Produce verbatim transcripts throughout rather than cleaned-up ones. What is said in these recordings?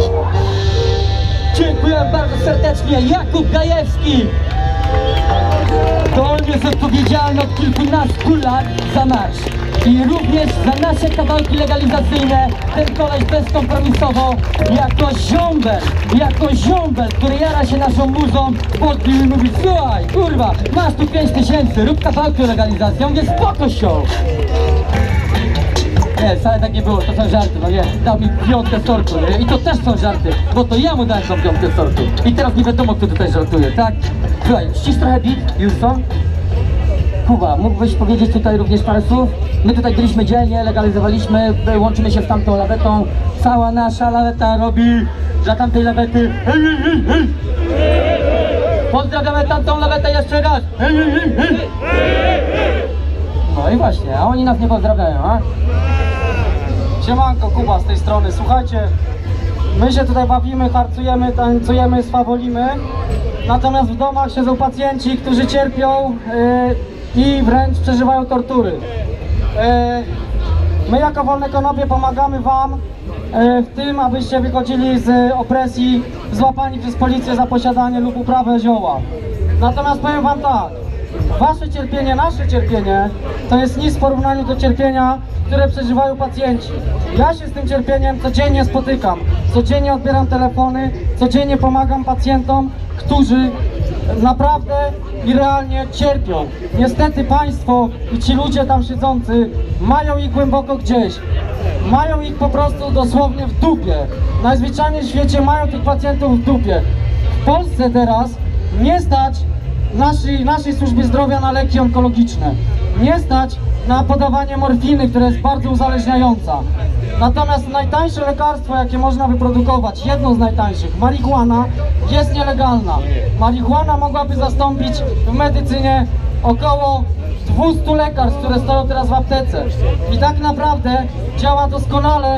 Dziękuję bardzo serdecznie, Jakub Gajewski. To on jest odpowiedzialny od kilkunastu lat za marsz. I również za nasze kawałki legalizacyjne ten koleś bezkompromisowo jako ziombel, jako ziombel, który jara się naszą muzą, podbił i mówi: słuchaj, kurwa, masz tu pięć tysięcy, rób kawałki o legalizacji. Ja mówię: spoko, show. Nie, wcale tak nie było, to są żarty, no nie, dał mi piątkę sortu, nie? I to też są żarty, bo to ja mu dałem tą piątkę sortu. I teraz nie wiadomo, kto tutaj żartuje, tak? Słuchaj, ścisz trochę beat, już są? Kuba, mógłbyś powiedzieć tutaj również parę słów? My tutaj byliśmy dzielnie, legalizowaliśmy, łączymy się z tamtą lawetą. Cała nasza laweta robi dla tamtej lawety hej, hej, hej, hej. Pozdrawiamy tamtą lawetę jeszcze raz. Hej, hej, hej, hej. No i właśnie, a oni nas nie pozdrawiają, a? Siemanko, Kuba z tej strony. Słuchajcie, my się tutaj bawimy, harcujemy, tańcujemy, swawolimy. Natomiast w domach siedzą pacjenci, którzy cierpią yy, i wręcz przeżywają tortury. Yy, my jako Wolne Konopie pomagamy wam yy, w tym, abyście wychodzili z opresji, złapani przez policję za posiadanie lub uprawę zioła. Natomiast powiem wam tak, wasze cierpienie, nasze cierpienie to jest nic w porównaniu do cierpienia, które przeżywają pacjenci. Ja się z tym cierpieniem codziennie spotykam, codziennie odbieram telefony, codziennie pomagam pacjentom, którzy naprawdę i realnie cierpią. Niestety państwo i ci ludzie tam siedzący mają ich głęboko gdzieś. Mają ich po prostu dosłownie w dupie. Najzwyczajniej w świecie mają tych pacjentów w dupie. W Polsce teraz nie stać naszej, naszej służbie zdrowia na leki onkologiczne. Nie stać na podawanie morfiny, która jest bardzo uzależniająca. Natomiast najtańsze lekarstwo, jakie można wyprodukować, jedno z najtańszych, marihuana, jest nielegalna. Marihuana mogłaby zastąpić w medycynie około dwustu lekarstw, które stoją teraz w aptece. I tak naprawdę działa doskonale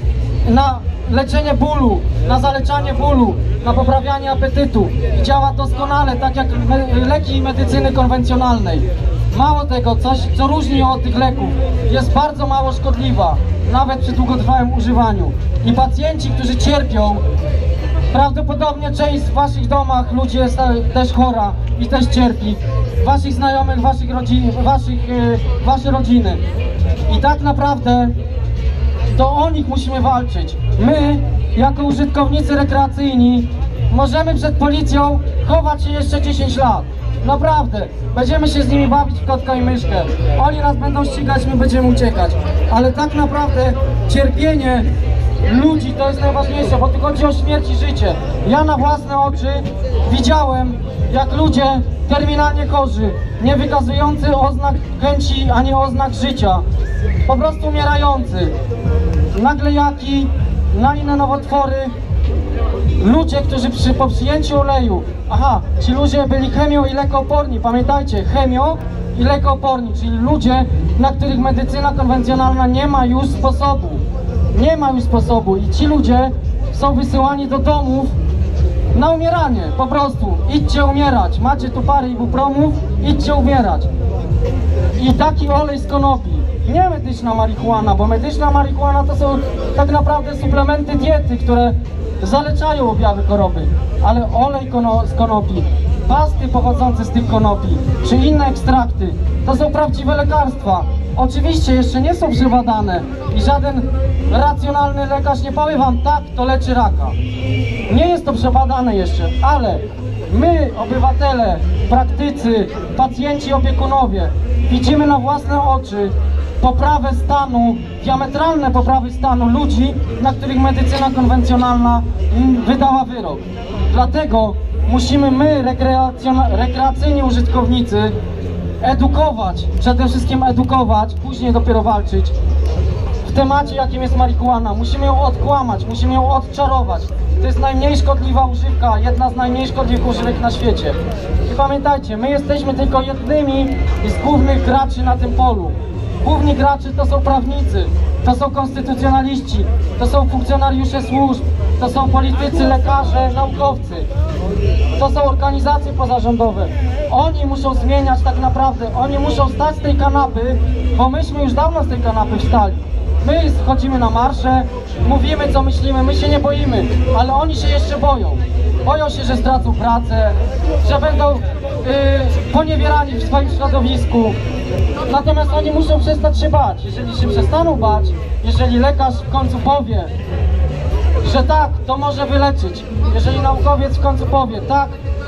na leczenie bólu, na zaleczanie bólu, na poprawianie apetytu. I działa doskonale, tak jak leki medycyny konwencjonalnej. Mało tego, coś co różni ją od tych leków, jest bardzo mało szkodliwa, nawet przy długotrwałym używaniu. I pacjenci, którzy cierpią, prawdopodobnie część w waszych domach ludzi jest też chora i też cierpi. Waszych znajomych, waszych rodzin, waszych, yy, wasze rodziny. I tak naprawdę to o nich musimy walczyć. My, jako użytkownicy rekreacyjni, możemy przed policją chować się jeszcze dziesięć lat. Naprawdę, będziemy się z nimi bawić w kotka i myszkę. Oni nas będą ścigać, my będziemy uciekać. Ale tak naprawdę cierpienie ludzi to jest najważniejsze, bo tu chodzi o śmierć i życie. Ja na własne oczy widziałem, jak ludzie terminalnie chorzy, nie wykazujący oznak chęci ani oznak życia, po prostu umierający, naglejaki, na inne nowotwory. Ludzie, którzy przy, po przyjęciu oleju, aha, ci ludzie byli chemio i lekooporni, pamiętajcie, chemio i lekooporni, czyli ludzie, na których medycyna konwencjonalna nie ma już sposobu, nie ma już sposobu i ci ludzie są wysyłani do domów na umieranie, po prostu, idźcie umierać, macie tu parę ibupromów, idźcie umierać. I taki olej z konopi, nie medyczna marihuana, bo medyczna marihuana to są tak naprawdę suplementy diety, które zaleczają objawy choroby, ale olej kono z konopi, pasty pochodzące z tych konopi, czy inne ekstrakty, to są prawdziwe lekarstwa. Oczywiście jeszcze nie są przebadane i żaden racjonalny lekarz nie powie wam: tak, to leczy raka. Nie jest to przebadane jeszcze, ale my, obywatele, praktycy, pacjenci, opiekunowie, widzimy na własne oczy poprawę stanu, diametralne poprawy stanu ludzi, na których medycyna konwencjonalna wydała wyrok. Dlatego musimy my, rekreacyjni użytkownicy, edukować, przede wszystkim edukować, później dopiero walczyć w temacie, jakim jest marihuana. Musimy ją odkłamać, musimy ją odczarować. To jest najmniej szkodliwa używka, jedna z najmniej szkodliwych używek na świecie. I pamiętajcie, my jesteśmy tylko jednymi z głównych graczy na tym polu. Główni gracze to są prawnicy, to są konstytucjonaliści, to są funkcjonariusze służb, to są politycy, lekarze, naukowcy, to są organizacje pozarządowe. Oni muszą zmieniać tak naprawdę, oni muszą wstać z tej kanapy, bo myśmy już dawno z tej kanapy wstali. My schodzimy na marsze, mówimy co myślimy, my się nie boimy, ale oni się jeszcze boją. Boją się, że stracą pracę, że będą yy, poniewierani w swoim środowisku. Natomiast oni muszą przestać się bać. Jeżeli się przestaną bać, jeżeli lekarz w końcu powie, że tak, to może wyleczyć, jeżeli naukowiec w końcu powie, tak,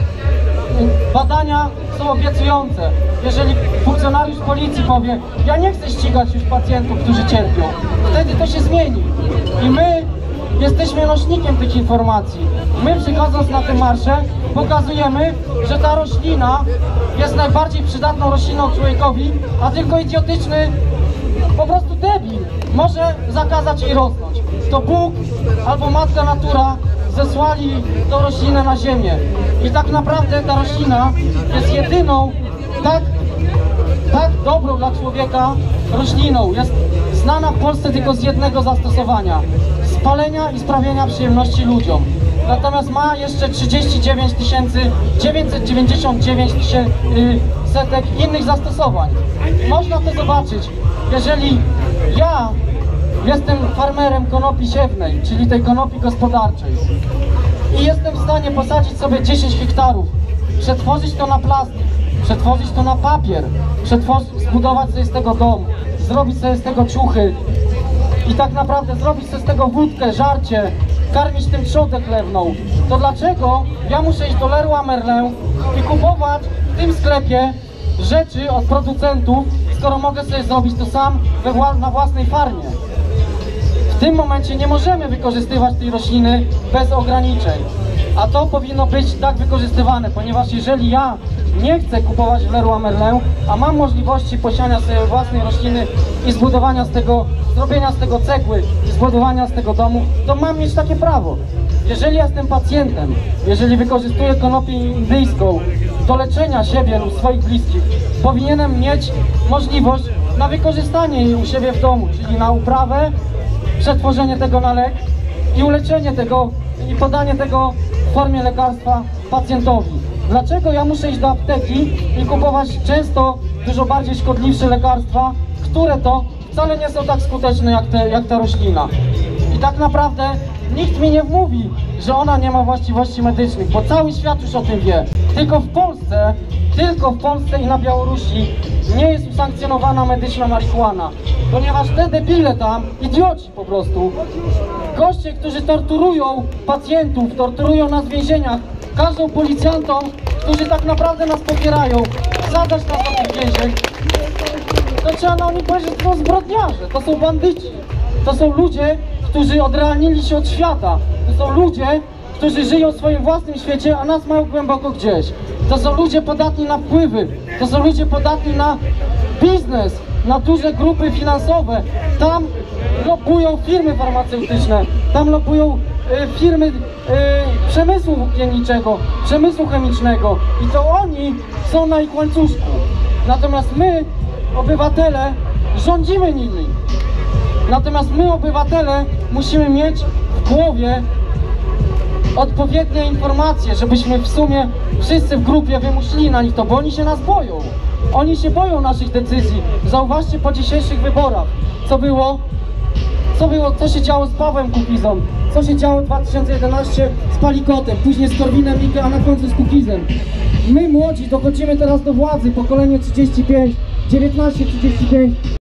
badania są obiecujące, jeżeli funkcjonariusz policji powie, ja nie chcę ścigać już pacjentów, którzy cierpią, wtedy to się zmieni. I my jesteśmy nośnikiem tych informacji. My, przychodząc na te marsze, pokazujemy, że ta roślina jest najbardziej przydatną rośliną człowiekowi, a tylko idiotyczny, po prostu debil może zakazać jej rosnąć. To Bóg albo Matka Natura zesłali tą roślinę na ziemię. I tak naprawdę ta roślina jest jedyną tak, tak dobrą dla człowieka rośliną. Jest znana w Polsce tylko z jednego zastosowania. Spalenia i sprawienia przyjemności ludziom. Natomiast ma jeszcze trzydzieści dziewięć tysięcy dziewięćset dziewięćdziesiąt dziewięć setek innych zastosowań. Można to zobaczyć, jeżeli ja jestem farmerem konopi siewnej, czyli tej konopi gospodarczej, i jestem w stanie posadzić sobie dziesięć hektarów, przetworzyć to na plastik, przetworzyć to na papier, zbudować sobie z tego dom, zrobić sobie z tego ciuchy i tak naprawdę zrobić sobie z tego wódkę, żarcie, karmić tym trzodę chlewną, to dlaczego ja muszę iść do Leroy Merlin i kupować w tym sklepie rzeczy od producentów, skoro mogę sobie zrobić to sam we wła na własnej farmie? W tym momencie nie możemy wykorzystywać tej rośliny bez ograniczeń, a to powinno być tak wykorzystywane, ponieważ jeżeli ja nie chcę kupować w Leroy Merlin, a mam możliwości posiania sobie własnej rośliny i zbudowania z tego, zrobienia z tego cegły i zbudowania z tego domu, to mam mieć takie prawo. Jeżeli jestem pacjentem, jeżeli wykorzystuję konopię indyjską do leczenia siebie lub swoich bliskich, powinienem mieć możliwość na wykorzystanie jej u siebie w domu, czyli na uprawę, przetworzenie tego na lek i uleczenie tego i podanie tego w formie lekarstwa pacjentowi. Dlaczego ja muszę iść do apteki i kupować często dużo bardziej szkodliwsze lekarstwa, które to wcale nie są tak skuteczne jak, te, jak ta roślina? I tak naprawdę nikt mi nie mówi, że ona nie ma właściwości medycznych, bo cały świat już o tym wie. Tylko w Polsce, tylko w Polsce i na Białorusi nie jest usankcjonowana medyczna marihuana, ponieważ te debile tam, idioci po prostu, goście, którzy torturują pacjentów, torturują nas w więzieniach, każą policjantom, którzy tak naprawdę nas popierają, zadać nas do tych więzień, to trzeba na nich powiedzieć, że to są zbrodniarze, to są bandyci, to są ludzie, którzy odrealnili się od świata, to są ludzie, którzy żyją w swoim własnym świecie, a nas mają głęboko gdzieś. To są ludzie podatni na wpływy, to są ludzie podatni na biznes, na duże grupy finansowe. Tam lobują firmy farmaceutyczne, tam lobują y, firmy y, przemysłu włókienniczego, przemysłu chemicznego i to oni są na ich łańcuszku. Natomiast my, obywatele, rządzimy nimi. Natomiast my, obywatele, musimy mieć w głowie odpowiednie informacje, żebyśmy w sumie wszyscy w grupie wymusili na nich to, bo oni się nas boją. Oni się boją naszych decyzji. Zauważcie po dzisiejszych wyborach, co było, co było, co się działo z Pawłem Kukizą, co się działo w dwa tysiące jedenastym z Palikotem, później z Korwinem-Mikke, a na końcu z Kukizem. My młodzi dochodzimy teraz do władzy, pokolenie trzydzieści pięć, dziewiętnaście trzydzieści pięć.